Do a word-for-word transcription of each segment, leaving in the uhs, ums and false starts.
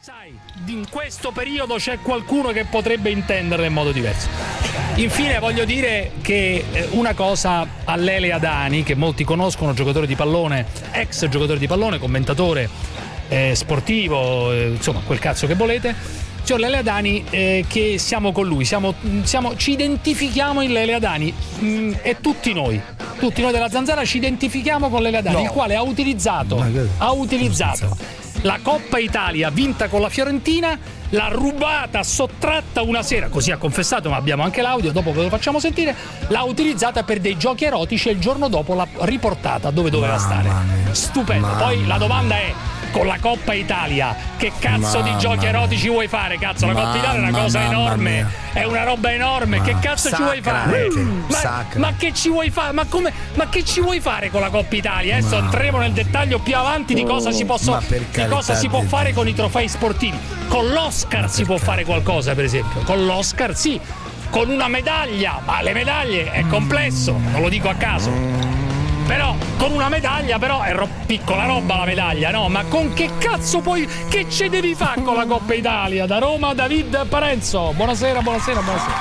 sai, in questo periodo c'è qualcuno che potrebbe intenderla in modo diverso. Infine voglio dire che una cosa a Lele Adani, che molti conoscono, giocatore di pallone, ex giocatore di pallone, commentatore eh, sportivo, eh, insomma quel cazzo che volete. Signor Lele Adani, eh, che siamo con lui, siamo, siamo, ci identifichiamo in Lele Adani mh, e tutti noi, tutti noi della Zanzara ci identifichiamo con Lele Adani, no. Il quale ha utilizzato, ha utilizzato la Coppa Italia vinta con la Fiorentina, l'ha rubata, sottratta una sera, così ha confessato, ma abbiamo anche l'audio, dopo ve lo facciamo sentire, l'ha utilizzata per dei giochi erotici e il giorno dopo l'ha riportata dove doveva Mamma stare. Mia. Stupendo. Mamma Poi la domanda è: con la Coppa Italia che cazzo Mamma di giochi erotici vuoi fare? Cazzo, la Coppa Italia è una cosa enorme, mia. È una roba enorme, ma che cazzo sacra, ci vuoi fare? Ma, ma che ci vuoi fare? Ma come? Ma che ci vuoi fare con la Coppa Italia? Adesso ma... entriamo nel dettaglio più avanti di cosa si posso, di cosa si può fare con i trofei sportivi. Con l'Oscar si può fare qualcosa, per esempio. Con l'Oscar sì, con una medaglia, ma le medaglie è complesso, non lo dico a caso. Però con una medaglia, però è ro- piccola roba la medaglia, no? Ma con che cazzo puoi, che ce devi fare con la Coppa Italia? Da Roma, David Parenzo. Buonasera, buonasera, buonasera.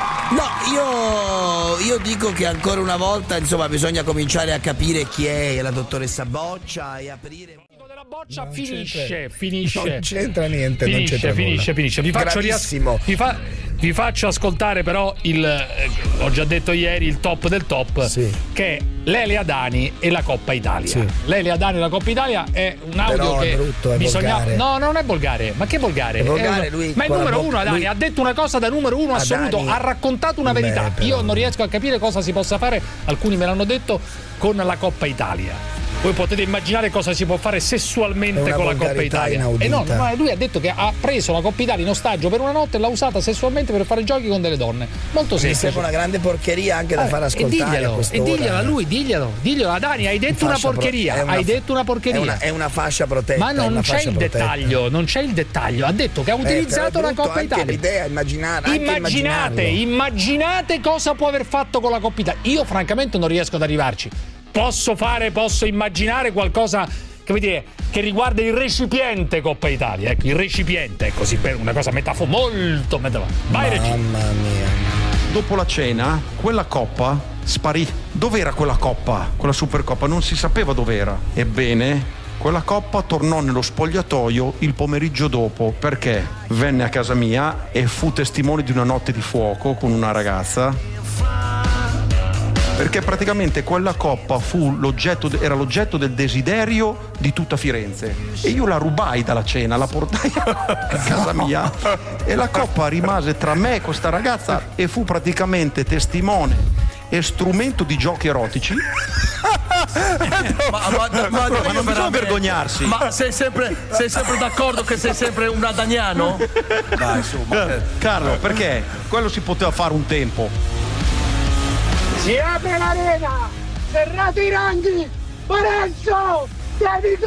No, io, io dico che ancora una volta, insomma, bisogna cominciare a capire chi è la dottoressa Boccia e aprire. Della Boccia non finisce, finisce. Non c'entra niente, finisce, non c'entra finisce, nulla. finisce. Vi faccio, rias- vi, fa- vi faccio ascoltare però il, eh, ho già detto ieri, il top del top, sì. Che è Lele Adani e la Coppa Italia. Sì. Lele Adani e la Coppa Italia è un audio però che è brutto, è bisogna... volgare. No, non è volgare. Ma che volgare? È volgare è lui, ma è il numero bo- uno Adani, lui... ha detto una cosa da numero uno assoluto, Adani... ha raccontato una verità. Beh, Io non riesco a capire cosa si possa fare, alcuni me l'hanno detto, con la Coppa Italia. Voi potete immaginare cosa si può fare sessualmente con la Coppa Italia. E no, no, lui ha detto che ha preso la Coppa Italia in ostaggio per una notte e l'ha usata sessualmente per fare giochi con delle donne. Molto semplice. Mi sembra una grande porcheria anche da eh, far ascoltare. E diglielo, e diglielo a lui, diglielo, diglielo a Dani, hai detto una porcheria. Pro- una, hai detto una porcheria. È una, è una fascia protetta. Ma non c'è il protetta. dettaglio, non c'è il dettaglio. Ha detto che ha utilizzato eh, la Coppa Italia. L'idea, immaginare, immaginate, immaginate cosa può aver fatto con la Coppa Italia. Io francamente non riesco ad arrivarci. Posso fare, posso immaginare qualcosa, come dire, che riguarda il recipiente Coppa Italia, ecco, il recipiente, così per una cosa metafora molto metafora. Vai Regina. Mamma mia. Dopo la cena, quella coppa sparì. Dov'era quella coppa? Quella Supercoppa? Non si sapeva dov'era. Ebbene, quella coppa tornò nello spogliatoio il pomeriggio dopo, perché venne a casa mia e fu testimone di una notte di fuoco con una ragazza. Perché praticamente quella coppa fu l'oggetto, era l'oggetto del desiderio di tutta Firenze. E io la rubai dalla cena, la portai a casa mia e la coppa rimase tra me e questa ragazza e fu praticamente testimone e strumento di giochi erotici. ma, ma, ma, ma, ma non bisogna vergognarsi. Ma sei sempre, sei sempre d'accordo che sei sempre un adaniano? Dai, insomma. Carlo, perché quello si poteva fare un tempo. Si apre l'arena! Serrate i ranghi! Parenzo! Devi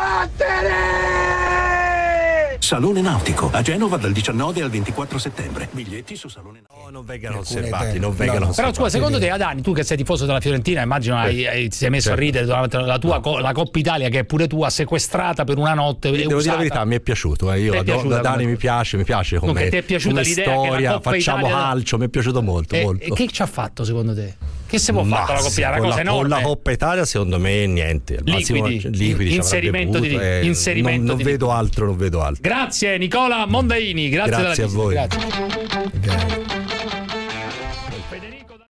combattere! Salone Nautico, a Genova dal diciannove al ventiquattro settembre. Biglietti su Salone Nautico. No, non vengano osservati, non vengano no, no. osservati. Però scusa, secondo te Adani, tu che sei tifoso della Fiorentina, immagino hai, hai, ti sei messo certo. a ridere durante la tua no. la Coppa Italia, che è pure tua, sequestrata per una notte. Devo usata. dire la verità, mi è piaciuto. Eh. Io adoro, Adani mi piace, mi piace come, non che ti è piaciuta come l'idea storia, che la Coppa facciamo Italia... calcio, mi è piaciuto molto, e, molto. E che ci ha fatto secondo te? Che si può fare con la Coppa Italia? Una cosa la, enorme. Con la Coppa Italia secondo me niente. Liquidi, liquidi inserimento di eh, inserimento non, non di vedo altro, non vedo altro. Grazie Nicola Mondaini, grazie, grazie della a voi. Grazie. Okay.